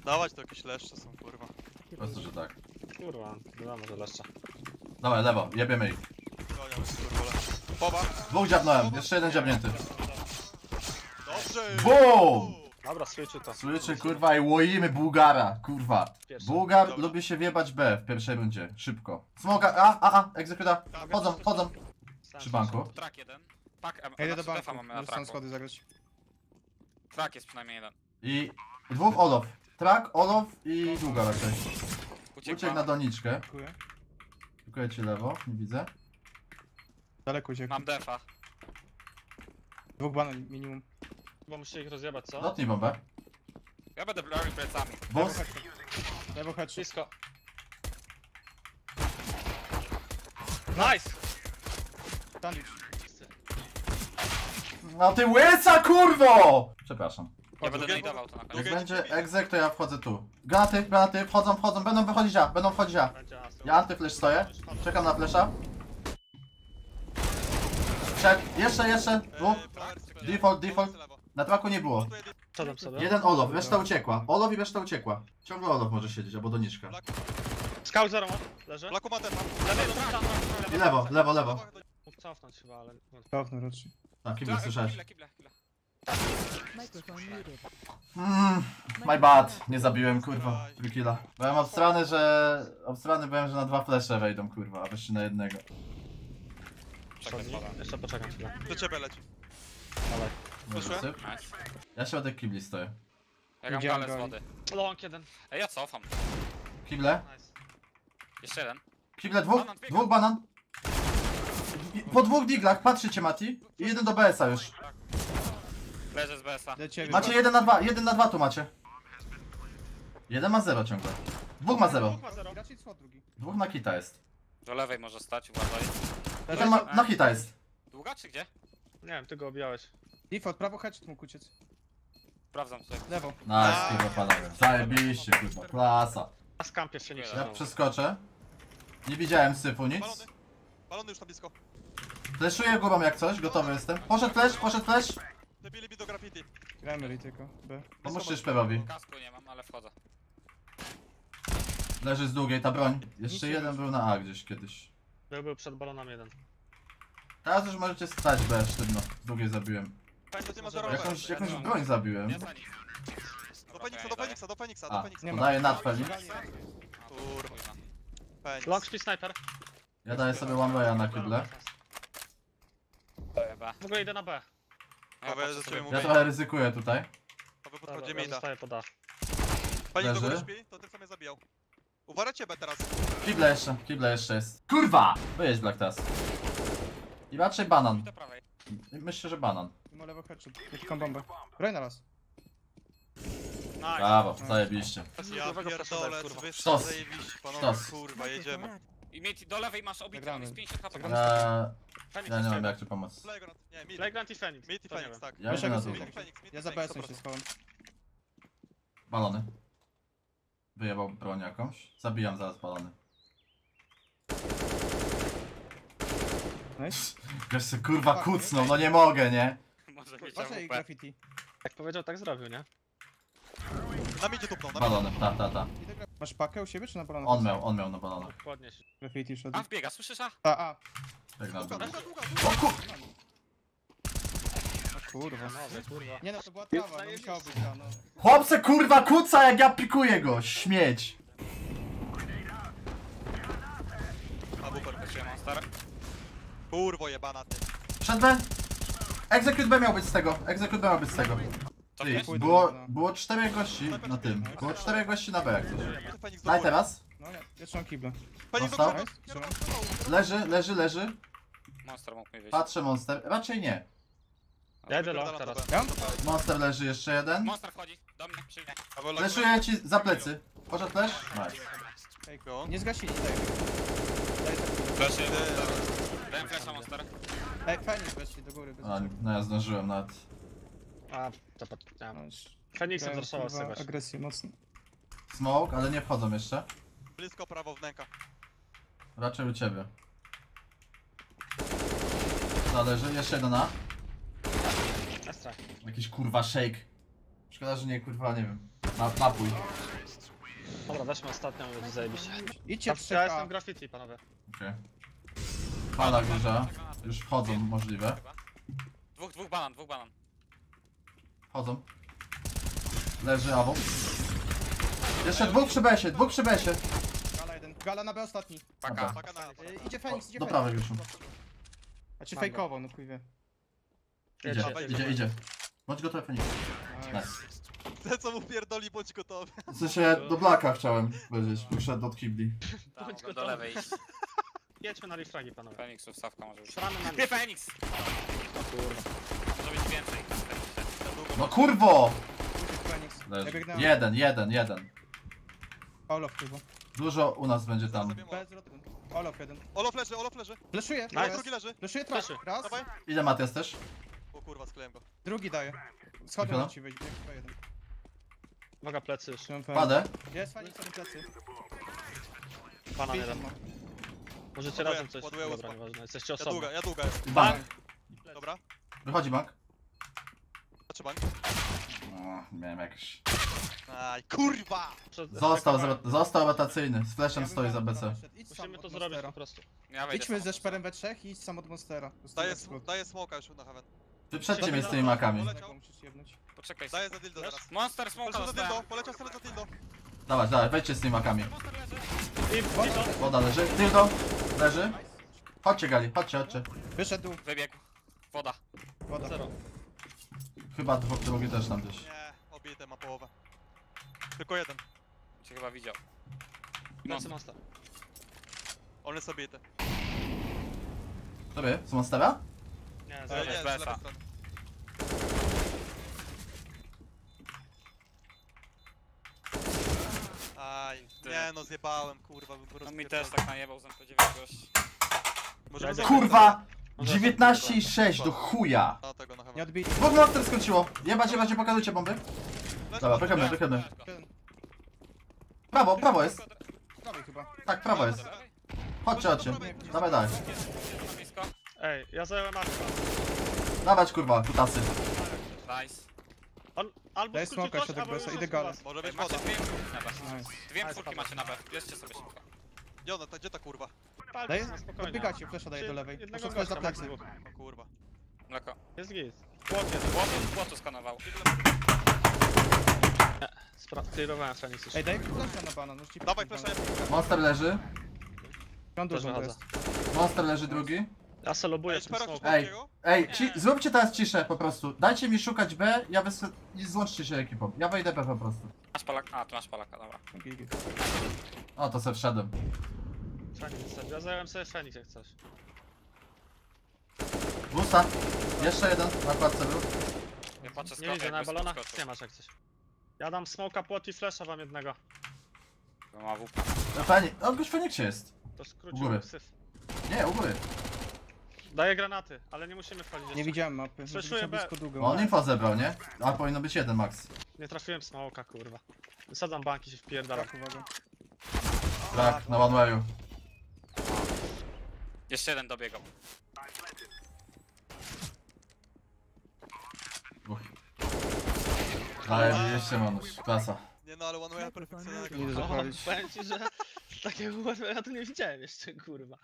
Dawać to jakieś leszcze są, kurwa. Po prostu, że tak. Kurwa, no może leszcze. Dawaj, lewo, jebiemy ich. Goniam, kurwa. Powa. Dwóch dziabnąłem, jeszcze jeden dziabnięty. Dobrze! BOOM! Dobra, switchu to. Słyszy kurwa i łoimy Bułgara, kurwa. Pierwszy. Bułgar Dobra. lubi się wjebać B w pierwszej rundzie, szybko. Smoka, egzekuta. Chodzą. Przy banku. Trak jeden. Tak, Ja idę do defa banku, mamy na muszę tam traku. schody zagrać. Trak jest przynajmniej jeden. I dwóch Olof. Trak, Olof i długa raczej. Uciekł na doniczkę. Dziękuję. Dziękuję ci lewo, nie widzę. Daleko uciekł. Mam defa. Dwóch banan minimum. Chyba musicie ich rozjebać, co? Dotnij bombę. Ja będę bronił plecami. Boss. Lewo headshot. Blisko. Nice! Sandwich. No ty łysa kurwo! Przepraszam. Ja będę drugie- najdował to na Jak koniec. będzie egzek, to ja wchodzę tu. Granaty, wchodzą, będą wychodzić A. Będzie astro. Ja antyflash stoję. Czekam na flesza. Przed, jeszcze. Dwóch. Default. Na traku nie było. Co tam sobie? Jeden Olof, reszta uciekła. Olof i reszta uciekła. Ciągle Olof może siedzieć, albo doniczka. Scout 0 leży. Blaku ma defa. I lewo. Mógł cofnąć chyba, ale... Cofnę raczej. A, kible słyszałeś. Kible. Microphone muted. My bad, nie zabiłem kurwa. 3 killa. Byłem obstrany byłem, że na 2 flesze wejdą kurwa, a wyższy na jednego. Jeszcze poczekam chwilę. Do ciebie leci. Dawaj. Poszłem? Syp. Nice. Ja środek kibli stoję. Ja mam Idziemy galę z goni. wody. Long jeden. Ej, ja cofam. Kible? Nice. Jeszcze jeden. Kible dwóch? Banan, biega. Dwóch banan. Po 2 diglach, patrzycie Mati. I jeden do BS-a już. Leżę z BS-a. Do ciebie. Macie 1 na 2 tu macie. Jeden ma 0 ciągle. Dwóch ma 0. Dwóch ma 0. Raczej schod drugi. Dwóch na kita jest. Do lewej może stać, uważaj. Jeden na hita jest. Długa czy gdzie? Nie wiem, ty go obijałeś. Default, prawo headshot mógł uciec. Sprawdzam tutaj. Lewo. Nice, kurwa panowie. Zajebiście, kurwa. Klasa. Na skampie się nie Ja krzyżował. przeskoczę. Nie widziałem syfu nic. Balony. Balony już na blisko. Fleszuję górą jak coś, gotowy jestem. Poszedł flash. Debili mi do graffiti. Gramy tylko. B. Pomóżcie szperowi. Kasku nie mam, ale wchodzę. Leży z długiej ta broń. Jeszcze jeden był na A gdzieś kiedyś. Był przed balonami jeden. Teraz już możecie stać B sztywno. Z długiej zabiłem. Fajnie, nie ma zerowe. Jakąś broń zabiłem. Ja za nic. Do Feniksa. A, Nie ma. podaję nad Felix. Kurwa. Feniks. Long speed sniper. Ja daję sobie one way'a na kible. Chyba. W ogóle idę na B. Ja Dobra, patrzę za sobie ciebie Ja mówię. trochę ryzykuję tutaj. To wy Dobra, podchodzimy ja i da. zostaję pod A. Fenik do góry Leży. śpi, to ten co mnie zabijał. Uważajcie B teraz. Kible jeszcze jest. Kurwa! Wyjedź Black teraz. I raczej banan. do prawej. Myślę, że banan. Ma lewo headshot. Jaką bombę. Broń na raz. Nice. Brawo, zajebiście. Ja Nowego pierdolę, poszedłem, kurwa. wyższe Sztos. zajebiście, panowie, Sztos. kurwa, jedziemy. I mieć do lewej masz obity, Zagramy. jest 50 HP. Zagramy. Feniks Ja nie mam jeszcze. jak ci pomóc. Playground, nie, mid. Playground i Feniks. Mid i To nie Feniks, wiem. tak. Ja idę na dół. Mid i Feniks, mid i Ja za Feniks, BS-em 100%. się schowam. Balony. Wyjebał broń jakąś. Zabijam zaraz balony. Nice. Jeszcze kurwa kucnął, no nie mogę, nie? Może mieć Patrzaj AWP. graffiti. Jak powiedział, tak zrobił, nie? Na midzie tupną, na midzie. Balony, ta. Idę Masz pakę u siebie czy na balonach? On miał na balonach. Mógł podnieść. Graffiti szedł. A wbiega, słyszysz? A? A. Jak na dół. Długa. O kurwa. Panowie, kurwa. Nie no, to była trawa, no musiało być ta, no. Chłopcze kurwa kuca jak ja pikuję go, śmieć. A buper. Patrzyłem monster. Kurwo jebana ty. Przed B. Execute B miał być z tego. Ty, Cofniesz? było 4 gości na tym. Było 4 gości na B jak coś. Feniks do Daj góry. teraz. No nie, ja trzymam kible. Feniks do Dostał? góry. Leży. Monster mógł mi wyjść. Patrzę monster. Raczej nie. Ja idę long teraz. Ja mam? Monster leży jeszcze jeden. Monster wchodzi, do mnie, przy mnie. Fleszuję ci za plecy. Poszedł flash? Nice. Ej, Go. nie zgasili, daj. Flash Dałem flasha monster. Ej, fajnie zgasili do góry. Bez A, niczego. no ja zdążyłem nawet. A, zapad... No, Feniksem grałem, zraszował z kurwa, czegoś. agresję mocno. Smoke, ale nie wchodzą jeszcze. Blisko prawo wnęka. Raczej u ciebie. Zależy, jeszcze jeden A. Astra. Jakiś kurwa shake. Szkoda, że nie kurwa, nie wiem. Napój. Dobra, weźmy ostatnią, będzie zajebiście. Idźcie w Ja jestem 3K. graffiti, panowie. Okej. Fala wieża. Już wchodzą możliwe. Chyba. Dwóch banan. Wchodzą. Leży Awo. Jeszcze dwóch przy besie, Gala jeden. Gala na B ostatni. Paka. Paka na... Idzie Feniks, idzie Do Feniks. prawej już. Znaczy fejkowo, no chuj wie. Idzie. Bądź gotowy, Feniks. Nice. Ten co mu pierdoli, bądź gotowy. W sensie do Blacka chciałem powiedzieć, wyszedł od kibli. Tam, Bądź do gotowy. lewej iść. Jedźmy na refragi, panowie. Feniksów, stawka może być. Stramy na Nie, nich. Feniks! Może być więcej. No kurwo! Uciekł Feniks. Ja Leży. biegnę. Jeden. Olof chyba. Dużo u nas będzie tam. Bez rotu. Olof jeden. Olof leży. Fleszuję. Nice. Drugi leży. Fleszuję trap. Fleszy. Raz. Dawaj. Ile Matias też? O kurwa, skleiłem go. Drugi daję. Schodem Tylko? na ci wejść. Bieg jeden. Uwaga, plecy już. Trzymam Padę. Jest Feniks na plecy. Banan jeden. Ma. Możecie Ładuję, razem coś. ładuję Dobra, uspa. nieważne. Jesteście Ja osobno. długa jest. Bank. Dobra. Wychodzi bank. Znaczy bank. Miałem jakiś. Aj, kurwa! Został rotacyjny. Z flashem Ja bym stoi za bank BC. wyszedł. Idź sam Musimy od to zrobić Monstera. po prostu. Ja wejdę Idźmy sam. ze szperem we trzech i idź sam od Monstera. Po prostu Daję smoka już na heaven. Wyprzedźcie mnie z tymi makami. Tego musisz jebnąć. Poczekaj. Daję za dildo teraz. Monster, smoka Poleciał za dostałem. dildo, poleciał sobie za dildo. Dawaj, wejdźcie z tymi makami. Monster leży. I Woda leży. Dildo. Leży. Chodźcie Gali, chodźcie. Wyszedł. Wybiegł. Woda. Woda. zero. Chyba drugi też tam gdzieś. Nie, obite ma połowę. Tylko jeden. Cię chyba widział. Plecy monster. On jest obity. Który? Z Monstera? Nie, Nie, zero. z BS-a. lewej strony. Aj, nie no zjebałem kurwa, bym po No prostu mi pierdolę. też tak najebał, że powiedział gość. Możemy Ja- zrobić- Kurwa! 19,6 do chuja! A tego na Nie heaven. odbili. Dwóch monster skończyło. Jebać, nie pokazujcie bomby. Dobra, wychylmy. Prawo jest. Prawej chyba. Tak, prawo jest. Chodźcie. Dawaj. Na blisko. Ej, ja zająłem Arka. Dawać kurwa, kutasy. Nice. On albo Daj skróci smoka coś, środek albo BS-a, już idę jest gala. u was. Może być Macie woda. dwie czwórki na B. Nice. Dwie Nice, czwórki dobra. macie na B. Bierzcie sobie szybko. Gdzie ta kurwa? Palcie Daję? na spokojnie. Odbiegacie, flesza daję do lewej. Jednego Muszę wchodzić za gościa, plecy. max dwóch. O kurwa. Mleko. Jest git. Płot jest. Płotu skanował. Clearowałem Feniks już. Ej, daj flesza na banan. Możecie Dawaj puścić flesza, banan. ja Monster leży. Piąt Też dużo to wychodzę. jest. Monster leży drugi. Ja se lobuję Ej, w tym szpera smoku. Ej. wszystkiego? Ej, zróbcie teraz ciszę po prostu. Dajcie mi szukać B, i złączcie się ekipą. Ja wejdę B po prostu. Masz palaka. A, tu masz palaka, dobra. Gigi. O, to se wszedłem. Feniks sobie. Ja zająłem sobie Feniks jak coś. Busta. Jeszcze jeden na kładce był. Ja patrzę Nie widzę, na jakby balonach skoczył. nie masz jak coś. Ja dam smoka, płot i flasha wam jednego. Bo ma WP. On już w Feniksie jest. To U skrócił góry. syf. Nie, u góry. Daję granaty, ale nie musimy wchodzić Nie jeszcze. widziałem mapy. Może Fleszuję być B. blisko długo. On info zebrał, nie? A powinno być jeden max. Nie trafiłem smoka, kurwa. Wysadzam banki, się wpierdalam. Tak, uwaga. Tak, na one wayu. Jeszcze jeden dobiegał. Ale jeszcze manusz, klasa. Nie no, ale one way Microphone perfekcyjnego. Nie idę O, zapalić. powiem ci, że takiego ja tu nie widziałem jeszcze, kurwa.